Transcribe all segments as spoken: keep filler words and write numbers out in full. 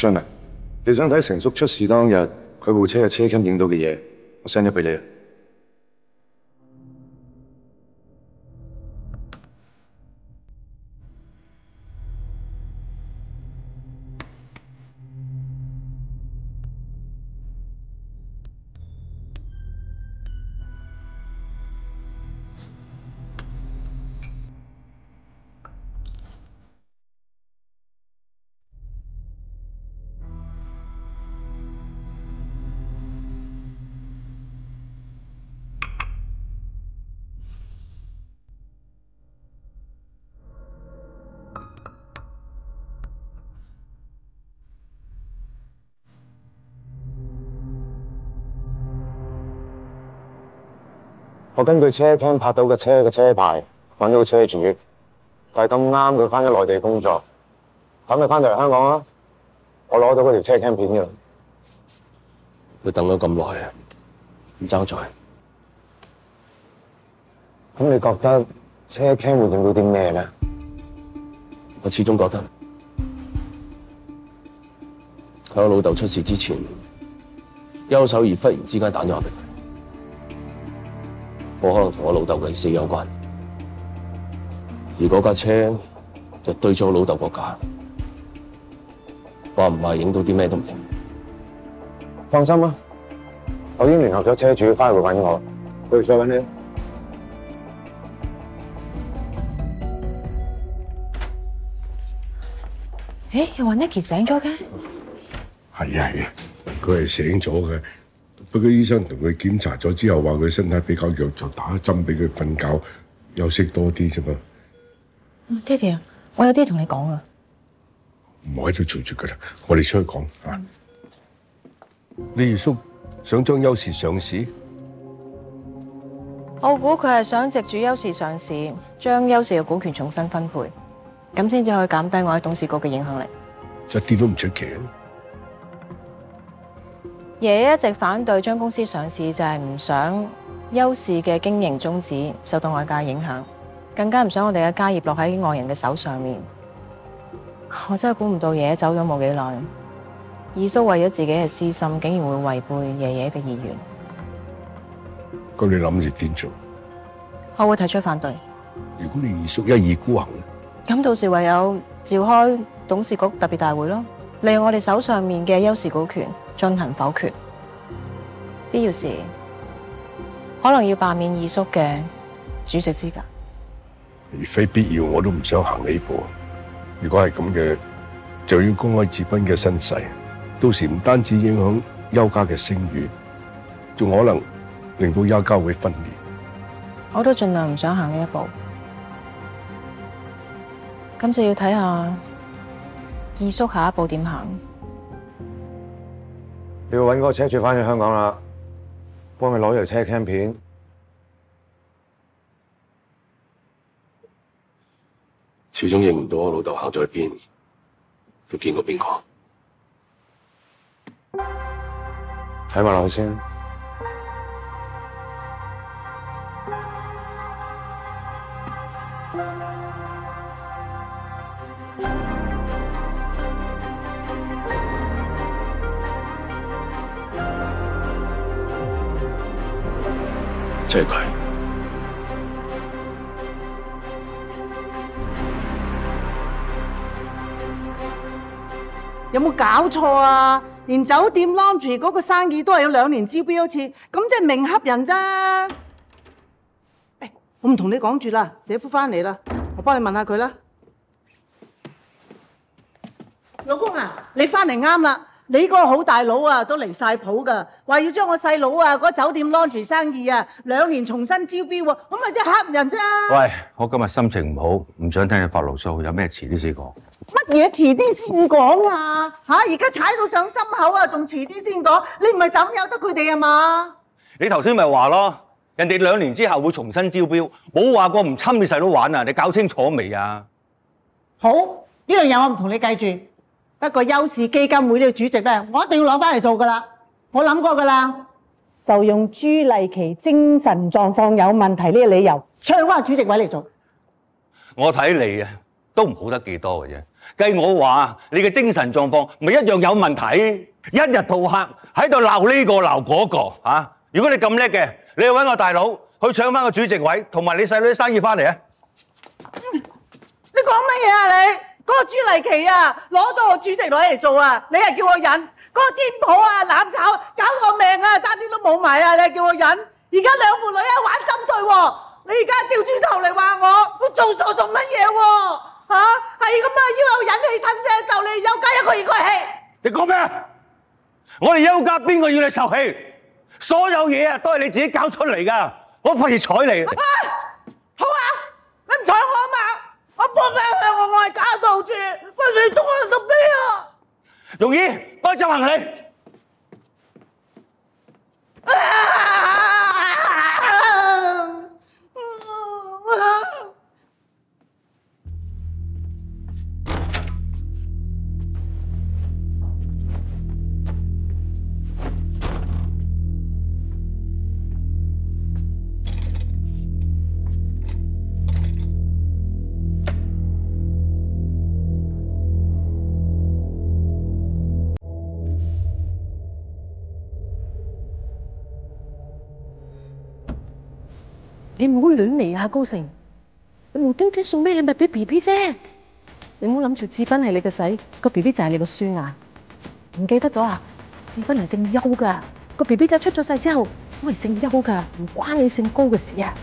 俊啊，你想睇成叔出事當日佢部車嘅車 cam 影到嘅嘢，我 send 咗俾你啊。我根據車 cam 拍到嘅車嘅車牌，揾到車主，但係咁啱佢翻咗內地工作，等佢翻到嚟香港啦，我攞到嗰條車 cam 片嘅。 佢等咗咁耐啊，唔爭在。 咁你覺得車 cam 會影到啲咩咧？ 我始終覺得喺我老豆出事之前，邱守義忽然之間打電話俾佢。我可能同我老豆嘅死有關，而嗰架車就對咗我老豆個架，話唔係影到啲咩都唔定。 放心啦，我已經聯合咗車主翻嚟揾我，佢哋再揾你。 誒，又話 Nicky 醒咗嘅？ 係啊係啊，佢係醒咗嘅。不過醫生同佢檢查咗之後，話佢身體比較弱，就打針俾佢瞓覺休息多啲啫嘛。 嗯，爹哋啊，我有啲同你講啊。 唔好喺度嘈住佢啦，我哋出去講嚇。你二叔想將優視上市？ 我估佢係想藉住優視上市，將優視嘅股權重新分配，咁先至可以減低我喺董事局嘅影響力。 一啲都唔出奇啊！ 爺爺一直反對將公司上市，就係唔想優視嘅經營宗旨受到外界影響，更加唔想我哋嘅家業落喺外人嘅手上面。我真係估唔到爺爺走咗冇幾耐，二叔為咗自己嘅私心，竟然會違背爺爺嘅意願。 咁你諗住點做？ 我會提出反對。 如果你二叔一意孤行咧， 咁到時唯有召開董事局特別大會咯，利用我哋手上面嘅優視股權進行否決，必要時可能要罷免二叔嘅主席資格。 而非必要，我都唔想行呢步。如果係咁嘅，就要公開智斌嘅身世，到時唔單止影響邱家嘅聲譽，仲可能令到邱家會分裂。 我都盡量唔想行呢一步，咁就要睇下二叔下一步點行。 你要揾嗰個車主翻咗香港啦，幫佢攞條車 cam 片。 始終認唔到我老豆行咗去邊，都見過邊個？ 睇埋落去先。 即係佢。 有冇搞錯啊？連酒店 laundry 嗰個生意都係有兩年招標一次，咁即係明恰人咋？誒，我唔同你講住啦，姐夫翻嚟啦，我幫你問下佢啦。老公啊，你翻嚟啱啦，你嗰個好大佬啊都離晒譜噶，話要將我細佬啊嗰酒店 laundry 生意啊兩年重新招標喎，咁咪即係恰人咋？ 喂，我今日心情唔好，唔想聽你發牢騷，有咩遲啲先講。 乜嘢遲啲先講啊？嚇！而家踩到上心口啊，仲遲啲先講？你唔係就咁由得佢哋啊嘛？ 你頭先咪話咯，人哋兩年之後會重新招標，冇話過唔侵你細佬玩啊！你搞清楚未啊？ 好，呢樣嘢我唔同你計住。不過優視基金會呢個主席咧，我一定要攞翻嚟做噶啦。我諗過噶啦，就用朱麗琪精神狀況有問題呢個理由，唱翻個主席位嚟做。 我睇你啊， 都唔好得幾多嘅啫。計我話，你嘅精神狀況咪一樣有問題，一日到黑喺度鬧呢個鬧嗰個啊！如果你咁叻嘅，你去揾個大佬去搶翻個主席位，同埋你細女啲生意翻嚟啊！ 你講乜嘢啊你？嗰、那個朱麗琪啊，攞咗我主席攞嚟做啊！你係叫我忍，嗰、那個癲婆啊攬炒，搞我命啊，差啲都冇埋啊！你係叫我忍，而家兩父女啊玩針對喎，你而家調轉頭嚟話我，我做錯做乜嘢喎？嚇係咁啊！要我忍氣吞聲受你休家一個月個氣。 你講咩啊？我哋休家邊個要你受氣？所有嘢啊都係你自己搞出嚟㗎，我費事睬你。 啊好啊，你唔睬我啊嘛？我幫咩向我外家道歉，不算東我到邊啊？ 容易，幫執行李。 你唔好亂嚟啊，高成！你無端端送咩禮物俾 B B 啫？你唔好諗住志斌係你個仔，個 B B 就係你個孫啊！唔記得咗啊？志斌係姓邱噶，個 B B 仔出咗世之後都係姓邱噶，唔關你姓高嘅事啊！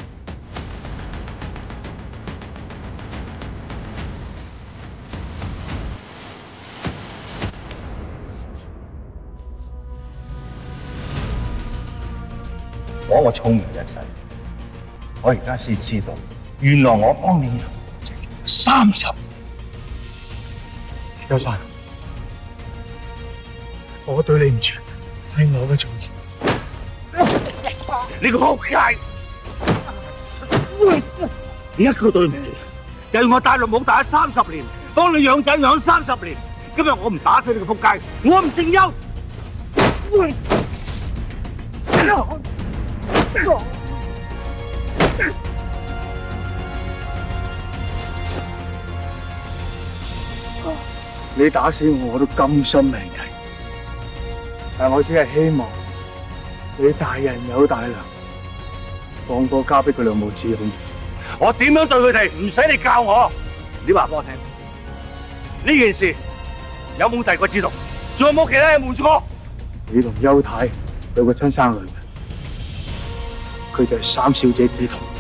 我個聰明嘅仔。我而家先知道，原來我幫你三十年。 邱生，我對你唔住，係我嘅錯。 你個仆街！你一個對唔住，就係我大陸冇打三十年，幫你養仔養三十年。今日我唔打死你個仆街，我唔姓邱。 你打死我，我都甘心命抵。但我只係希望你大人有大量，放過交俾佢兩母子好。 我點樣對佢哋，唔使你教我。你話俾我聽，呢件事有冇第二個知道？仲有冇其他人瞞住我？ 你同邱太有個親生女，佢就係三小姐之徒。